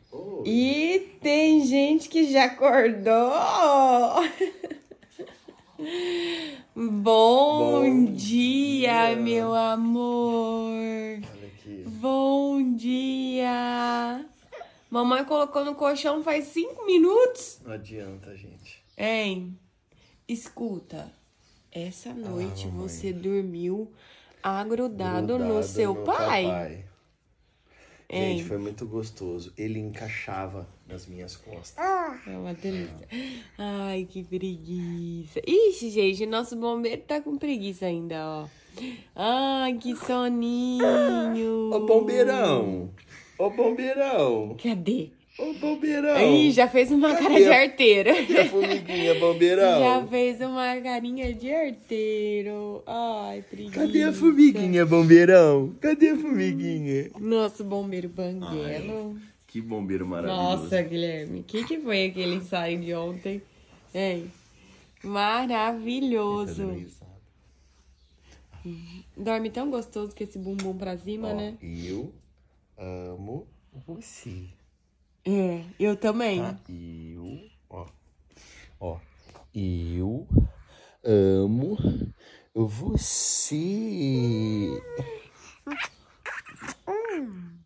Oi. E tem gente que já acordou. Bom dia, meu amor. Olha aqui. Bom dia. Mamãe colocou no colchão faz 5 minutos. Não adianta, gente. Hein? Escuta. Essa noite mamãe. você dormiu agrudado no seu no pai. papai. Hein? Gente, foi muito gostoso. Ele encaixava nas minhas costas. É uma delícia. Ai, que preguiça. Ixi, gente, nosso bombeiro tá com preguiça ainda, ó. Ai, que soninho. Ô, bombeirão! Ô, bombeirão! Cadê? Ô, bombeirão! Ih, já fez uma cara Cadê de arteiro. E a formiguinha, bombeirão? Já fez uma carinha de arteiro. Ai, preguiça. Cadê a formiguinha, bombeirão? Cadê a formiguinha? Nosso bombeiro banguelo. Que bombeiro maravilhoso. Nossa, Guilherme, o que foi aquele ensaio de ontem? Hein? Maravilhoso. Dorme tão gostoso com esse bumbum pra cima, né? Eu amo você. É, eu também. Tá? Eu amo você.